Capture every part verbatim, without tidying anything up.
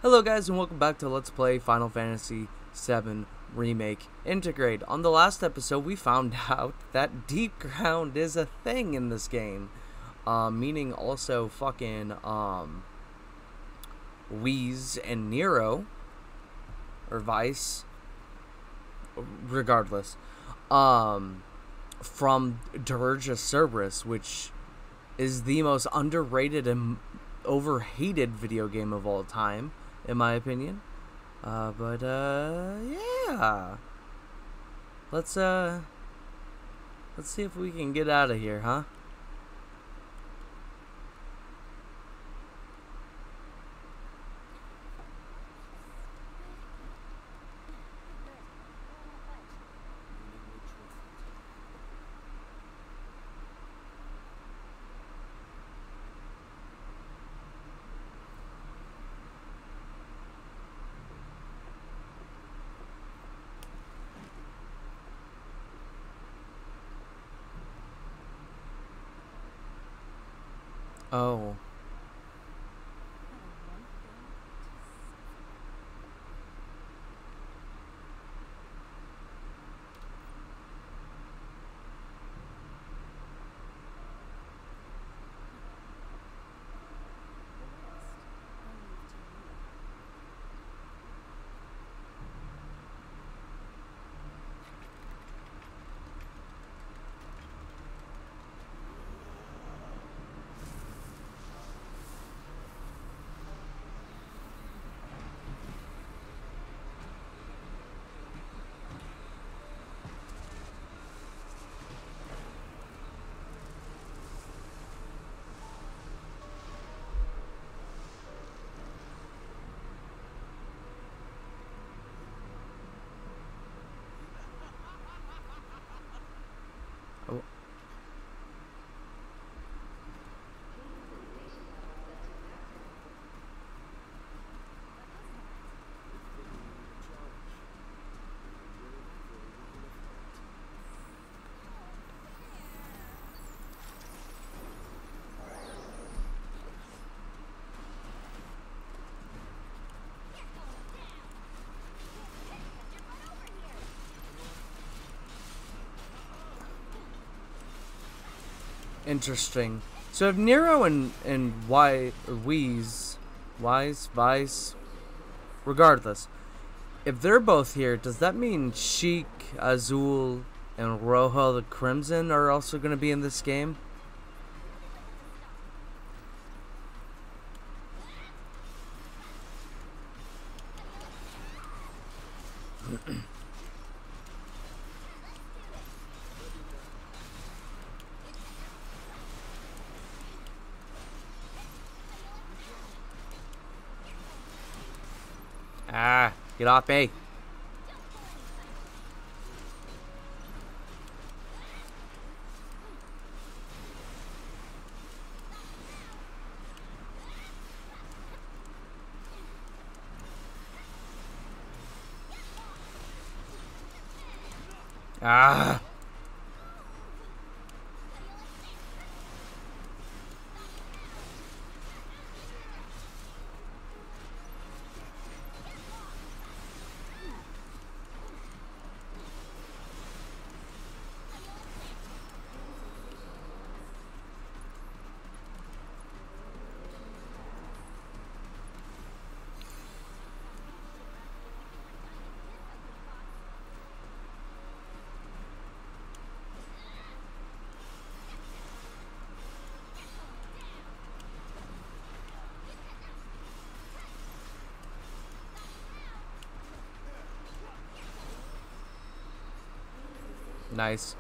Hello guys and welcome back to Let's Play Final Fantasy seven Remake Integrate. On the last episode we found out that deep ground is a thing in this game. Uh, meaning also fucking um, Whis and Nero, or Vice, regardless, um, from Dirge of Cerberus, which is the most underrated and overhated video game of all time, in my opinion. Uh, but, uh, yeah. Let's, uh, let's see if we can get out of here, huh? Oh. Oh. Interesting. So if Nero and and Y or Whis, Wise, Vice, regardless, if they're both here, does that mean Sheik, Azul, and Rojo the Crimson are also going to be in this game? Ah, get off me. Ah. Nice.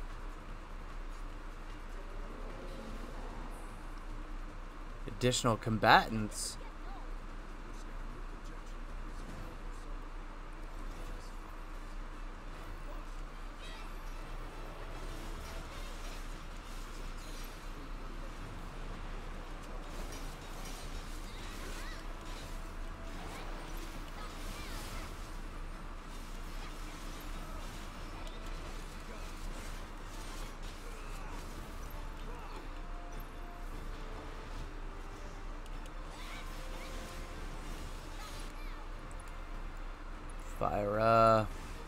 Additional combatants. Fire.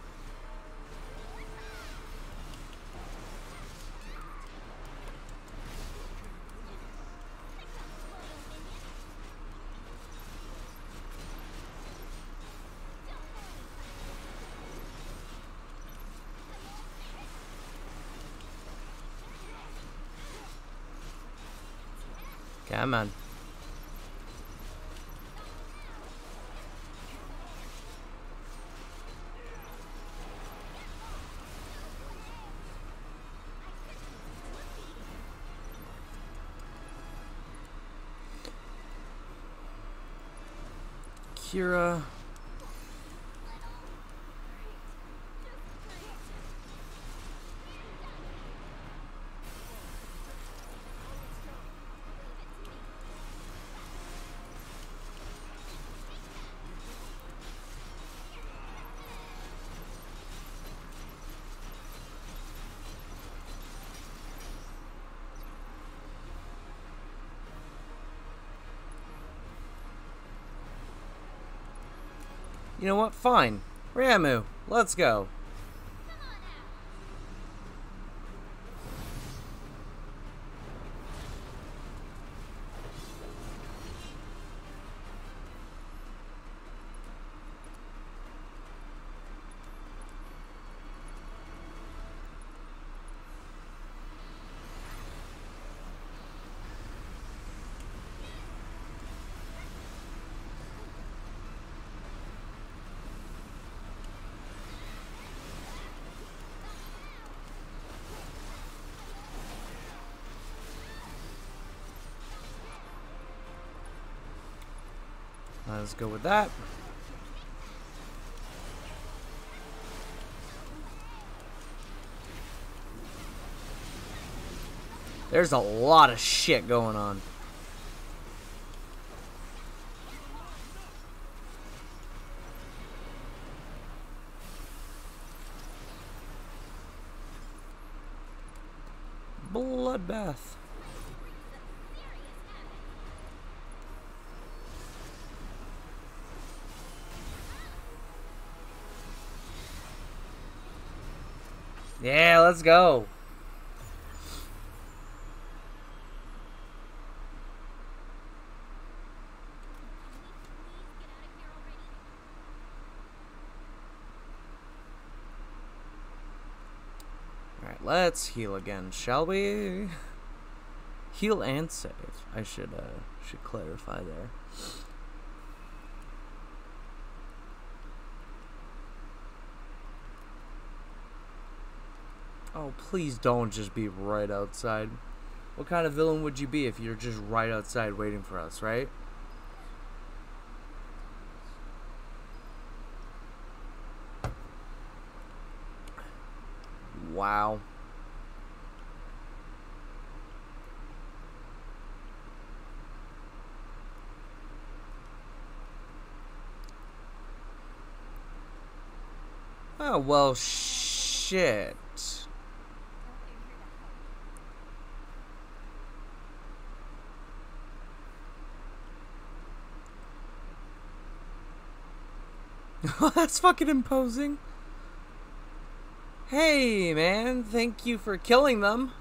Come on. Kira. You know what? Fine. Ramuh, let's go. Let's go with that. There's a lot of shit going on. Bloodbath. Yeah, let's go. Alright, let's heal again, shall we? Heal and save. I should uh should clarify there. Oh, please don't just be right outside. What kind of villain would you be if you're just right outside waiting for us, right? Wow. Oh, well, shit. That's fucking imposing. Hey, man, thank you for killing them.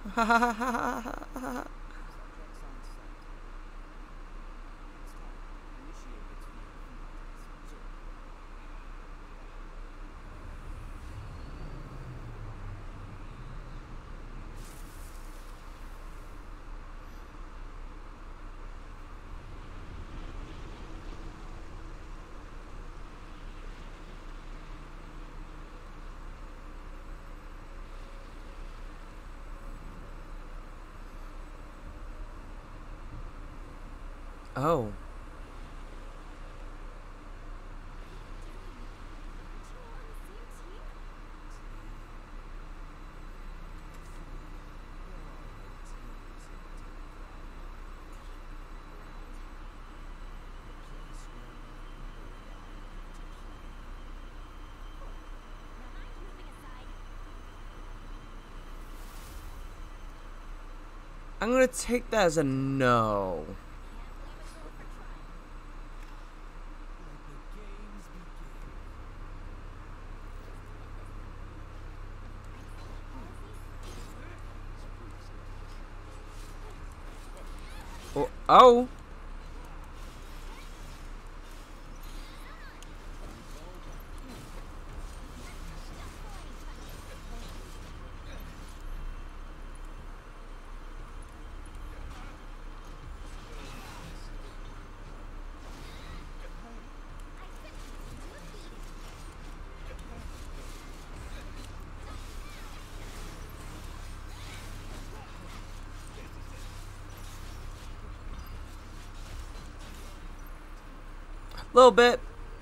Oh. I'm gonna take that as a no. Oh. Oh. Little bit.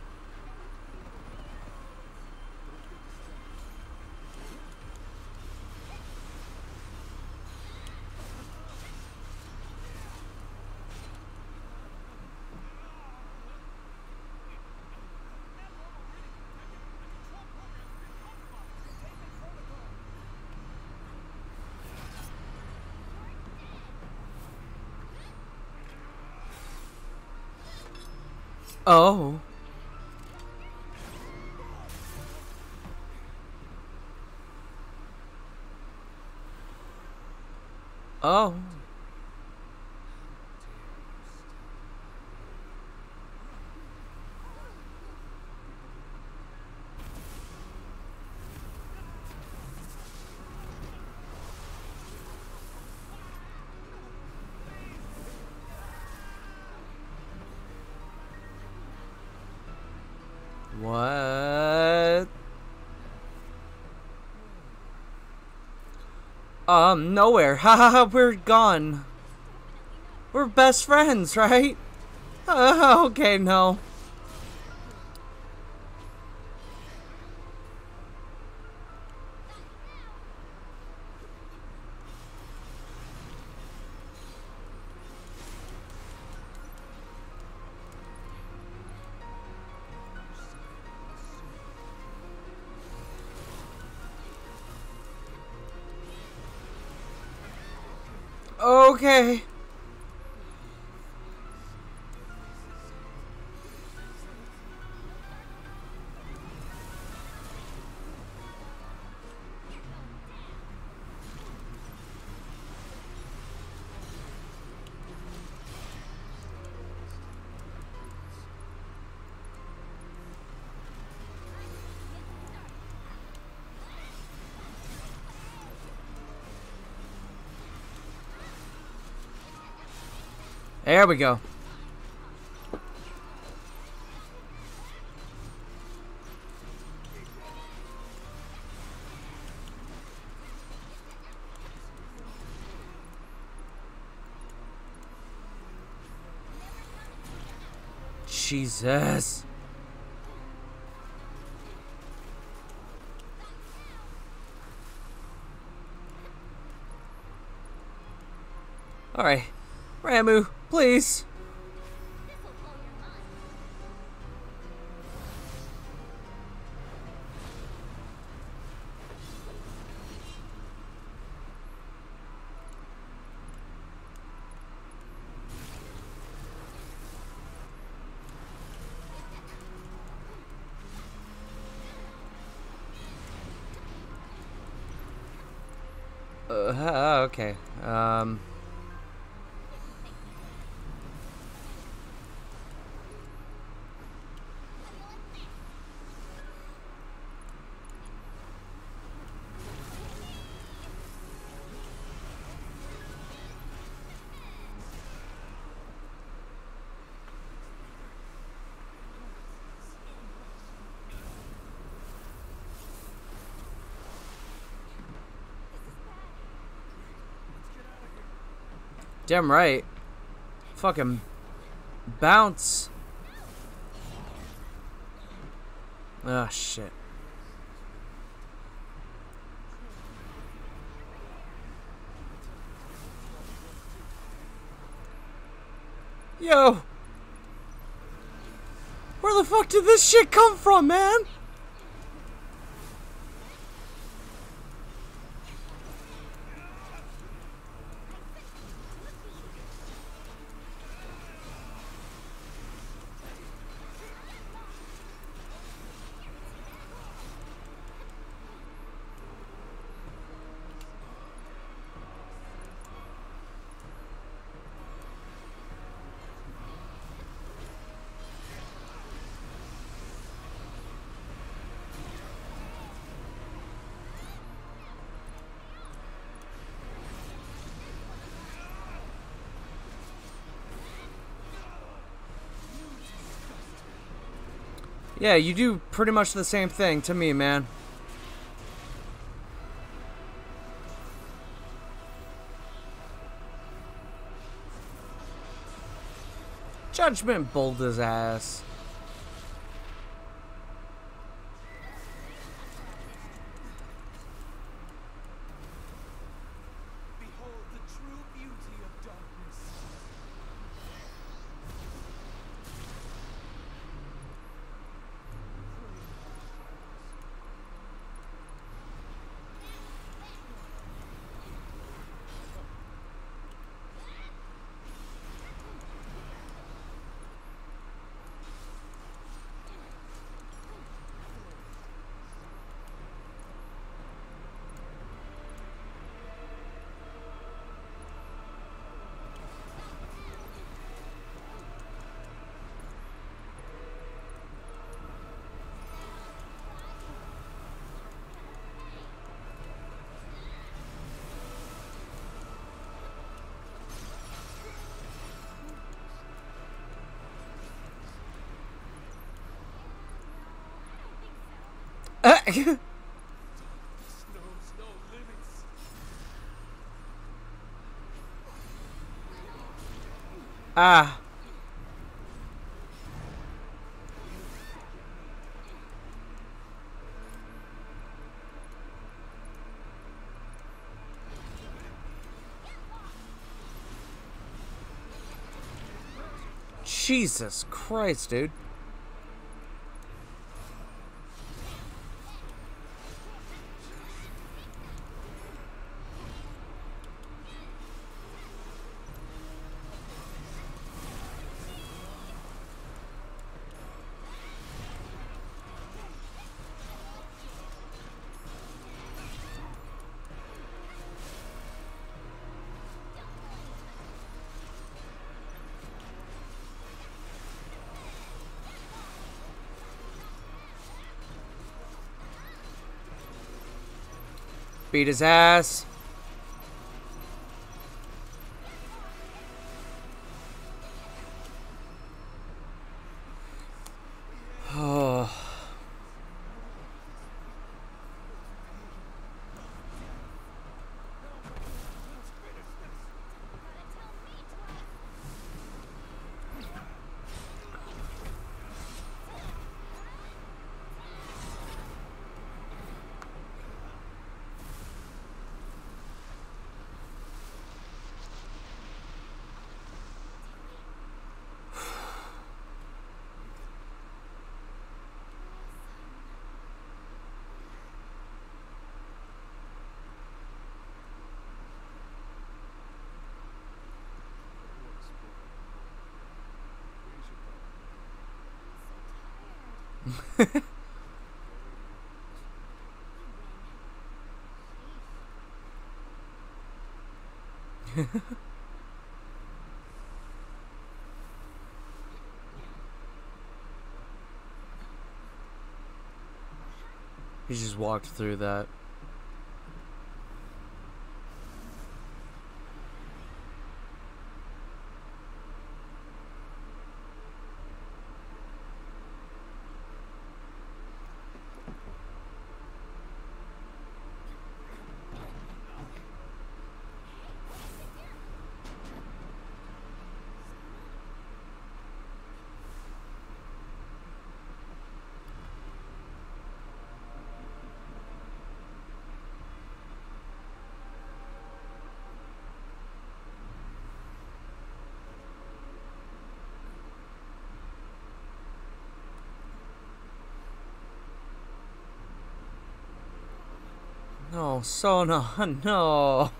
Oh. Oh. What? Um, nowhere. Haha, we're gone. We're best friends, right? Uh, okay, no. Okay. There we go. Jesus. Alright. Ramuh, please. Uh, okay. Um... Damn right. Fucking bounce. Oh, shit. Yo! Where the fuck did this shit come from, man? Yeah, you do pretty much the same thing to me, man. Judgment bowled his ass. Behold the true beauty of darkness. Darkness knows no limits. Ah. Jesus Christ, dude. Beat his ass. Oh. He just walked through that. No, Sona, no.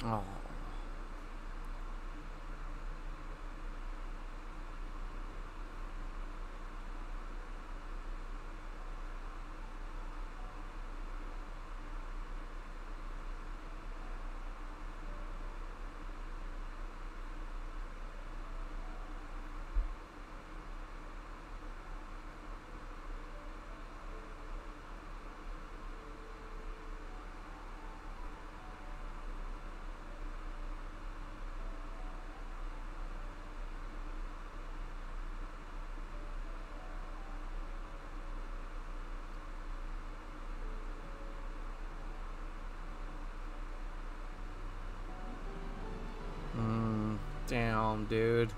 Oh. Mm, damn, dude.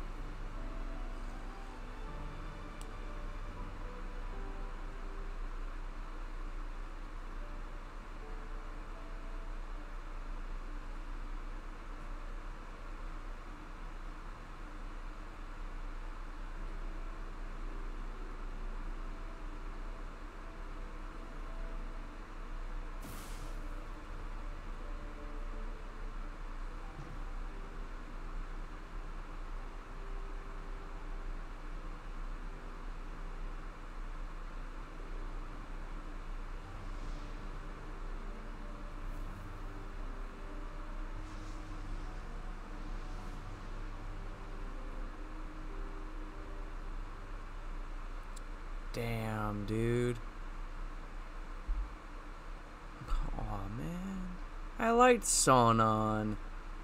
Damn, dude. Aw, man. I liked Sonon.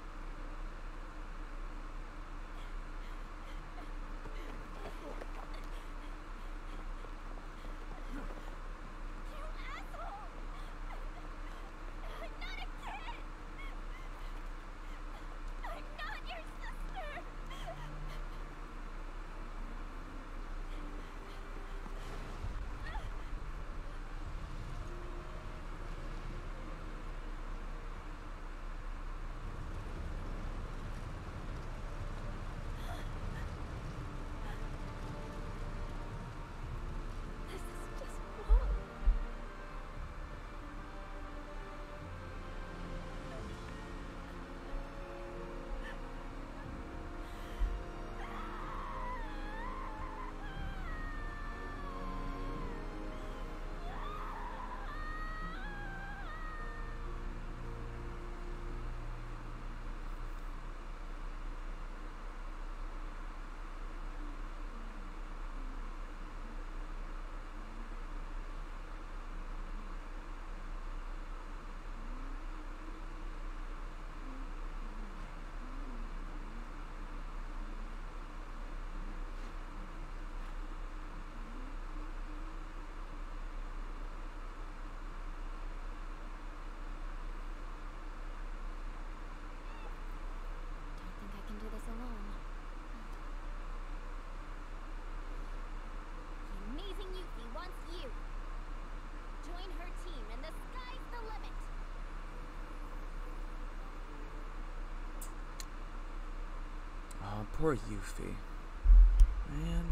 Poor Yuffie. Man.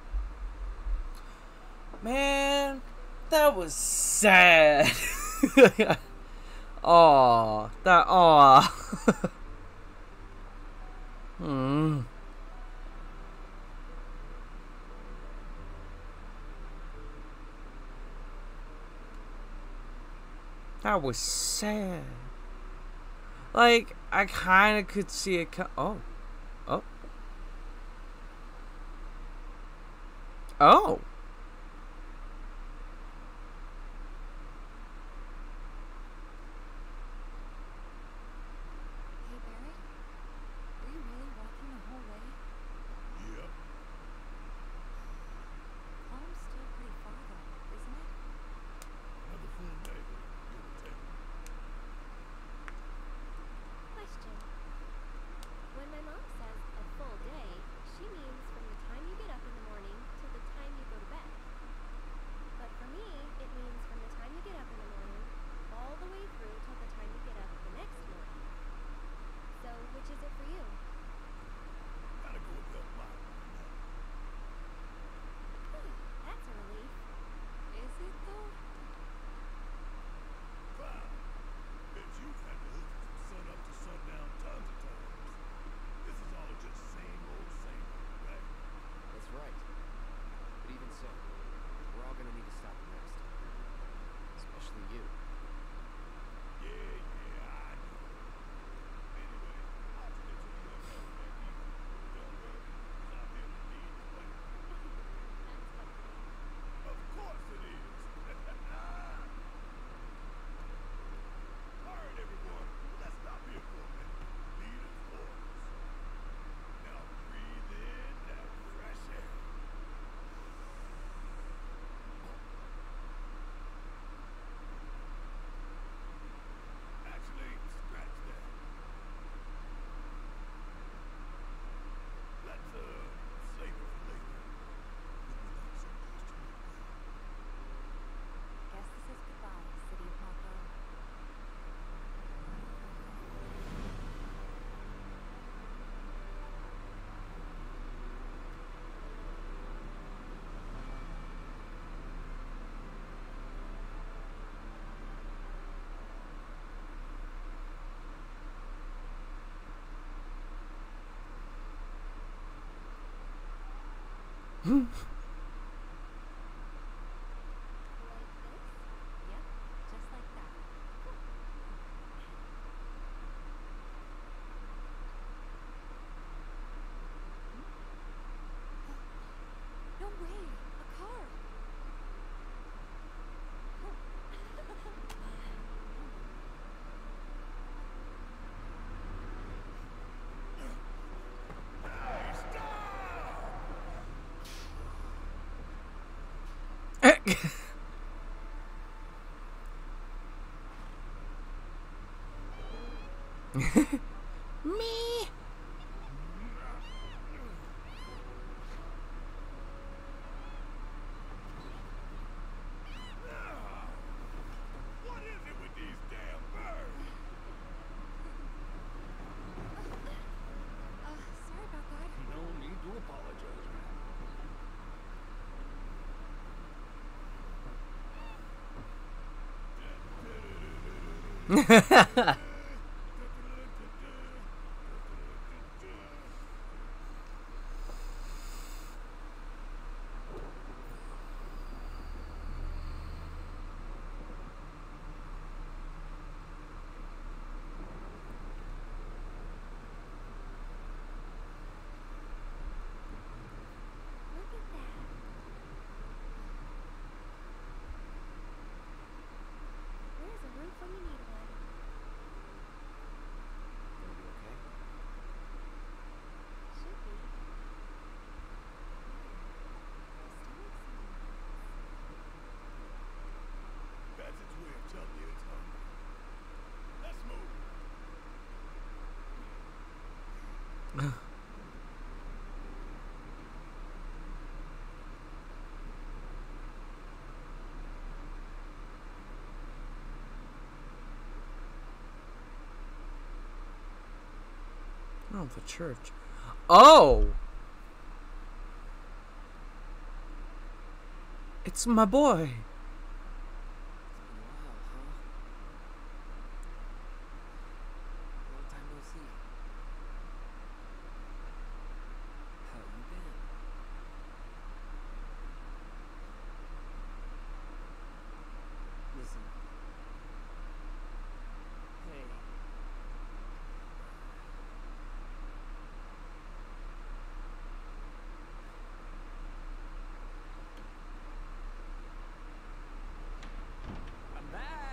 Man, that was sad. Aw, that, aw. Hmm. That was sad. Like, I kind of could see it co- oh. Oh. Oh. Hey, Barret? Were you really walking the whole way? Yep. Home's still pretty far, though, isn't it? Another full day, give or take. Question. When my mom says a full day, she means from the time you get up in the morning till the time you go to bed. Yep, just like that. No way! A car! Me. What is it with these damn birds? Uh, sorry about that. No need to apologize, man. Look at that. There's a roof when you need one. Gonna be okay. Should be. That's its way of telling you it's hungry. Let's move. Oh, the church. Oh! It's my boy. Long time no see. How you been? Listen. Hey. I'm back.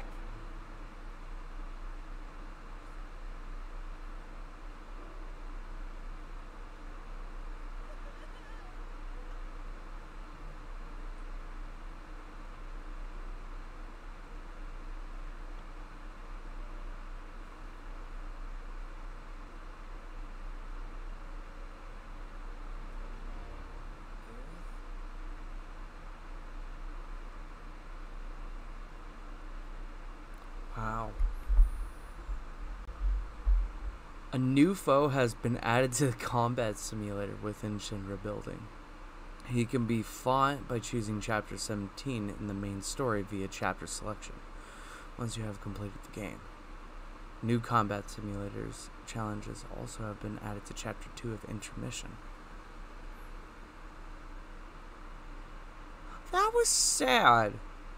Wow. A new foe has been added to the combat simulator within Shinra Building. He can be fought by choosing Chapter seventeen in the main story via chapter selection, once you have completed the game. New combat simulators challenges also have been added to Chapter two of Intermission. That was sad.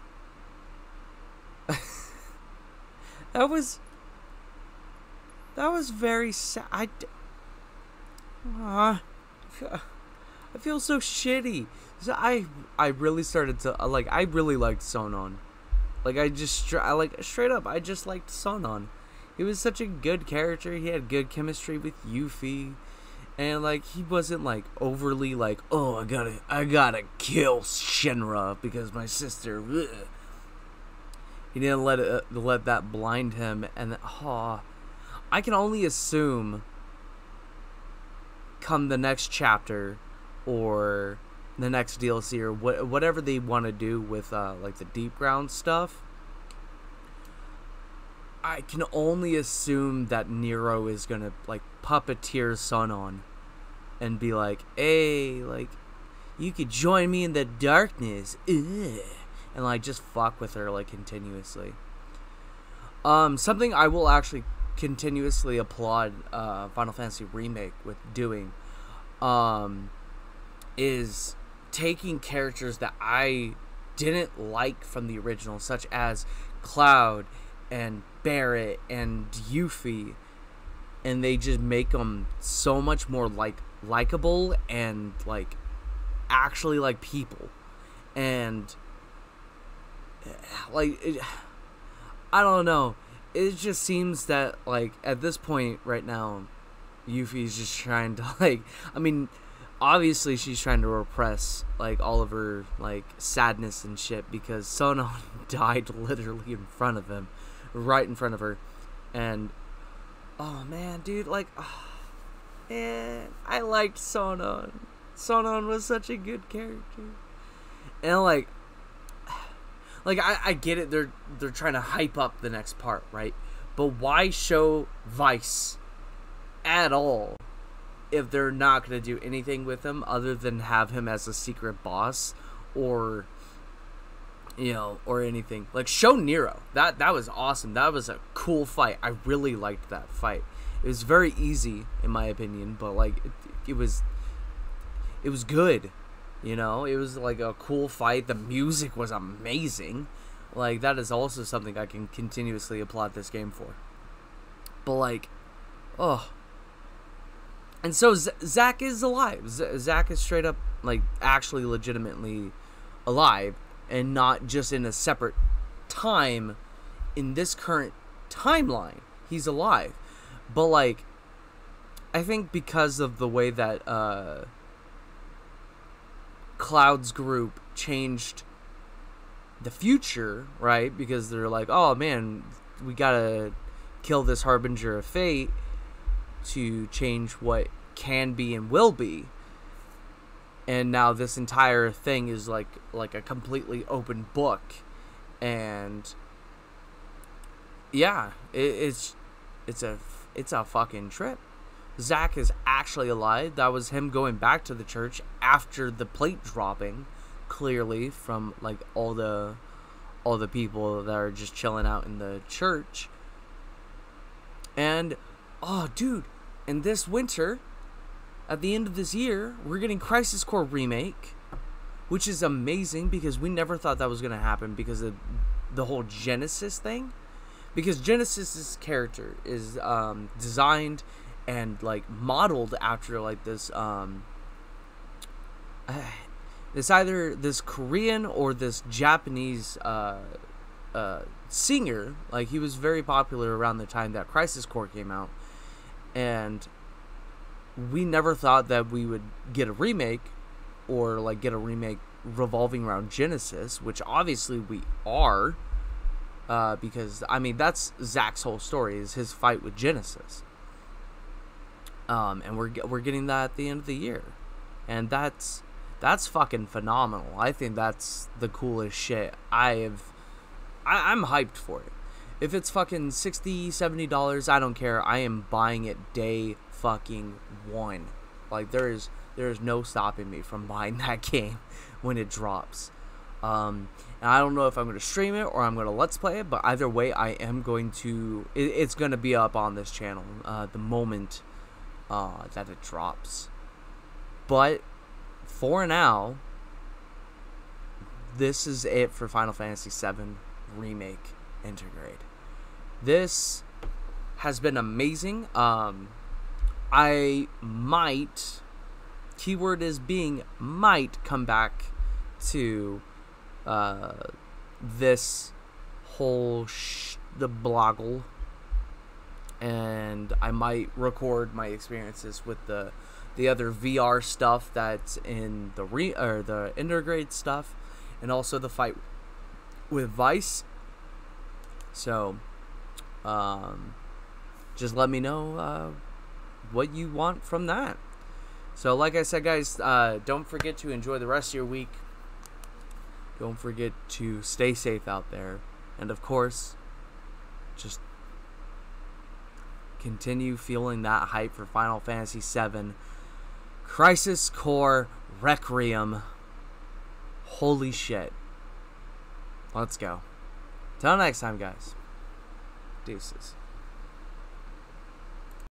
That was that was very sad. I, d- uh, I feel so shitty. So I I really started to uh, like I really liked Sonon. Like I just stra- I like straight up I just liked Sonon. He was such a good character. He had good chemistry with Yuffie. And like he wasn't like overly like, oh, I gotta I gotta kill Shinra because my sister. Ugh. He didn't let it let that blind him, and oh, I can only assume. Come the next chapter, or the next D L C, or what whatever they want to do with uh, like the deep ground stuff. I can only assume that Nero is gonna like puppeteer Sonon, and be like, "Hey, like, you could join me in the darkness." Ugh. And like just fuck with her like continuously. Um, something I will actually continuously applaud uh, Final Fantasy Remake with doing, um, is taking characters that I didn't like from the original, such as Cloud and Barrett and Yuffie, and they just make them so much more like likable and like actually like people. And like it, I don't know, it just seems that like at this point right now, Yuffie's just trying to like, I mean, obviously she's trying to repress like all of her like sadness and shit because Sonon died literally in front of him, right in front of her. And oh man, dude, like oh, man, I liked Sonon. Sonon was such a good character. And like like I, I get it, they're they're trying to hype up the next part, right? But why show Weiss at all if they're not going to do anything with him other than have him as a secret boss, or you know, or anything. Like, show Nero. That that was awesome. That was a cool fight. I really liked that fight. It was very easy in my opinion, but like it, it was it was good. You know, it was like a cool fight. The music was amazing. Like, that is also something I can continuously applaud this game for. But like, oh. And so Z- Zack is alive. Z- Zack is straight up, like, actually legitimately alive, and not just in a separate time in this current timeline. He's alive. But like, I think because of the way that uh, Cloud's group changed the future, right? Because they're like, oh man, we gotta kill this Harbinger of Fate to change what can be and will be. And now this entire thing is like like a completely open book. And yeah, it, it's it's a it's a fucking trip. Zack is actually alive. That was him going back to the church after the plate dropping, clearly, from like all the all the people that are just chilling out in the church. And oh dude, and this winter, at the end of this year, we're getting Crisis Core Remake, which is amazing because we never thought that was going to happen because of the whole Genesis thing. Because Genesis's character is um, designed and like modeled after like this um, this either this Korean or this Japanese uh, uh, singer. Like, he was very popular around the time that Crisis Core came out, and we never thought that we would get a remake or like get a remake revolving around Genesis, which obviously we are, uh, because I mean that's Zack's whole story, is his fight with Genesis. Um, and we're we're getting that at the end of the year, and that's that's fucking phenomenal. I think that's the coolest shit I have. I, I'm hyped for it. If it's fucking sixty, seventy dollars, I don't care. I am buying it day fucking one. Like, there is there is no stopping me from buying that game when it drops. Um, and I don't know if I'm going to stream it or I'm going to let's play it, but either way, I am going to. It, it's going to be up on this channel uh, the moment uh, that it drops. But for now, this is it for Final Fantasy seven Remake Intergrade. This has been amazing. Um, I might, keyword is being might, come back to uh, this whole sh- the bloggle, and I might record my experiences with the the other V R stuff that's in the re or the Intergrade stuff, and also the fight with Weiss. So um, just let me know uh, what you want from that. So like I said, guys, uh, don't forget to enjoy the rest of your week. Don't forget to stay safe out there. And of course, just continue feeling that hype for Final Fantasy seven Crisis Core Requiem. Holy shit. Let's go. Till next time, guys. Deuces.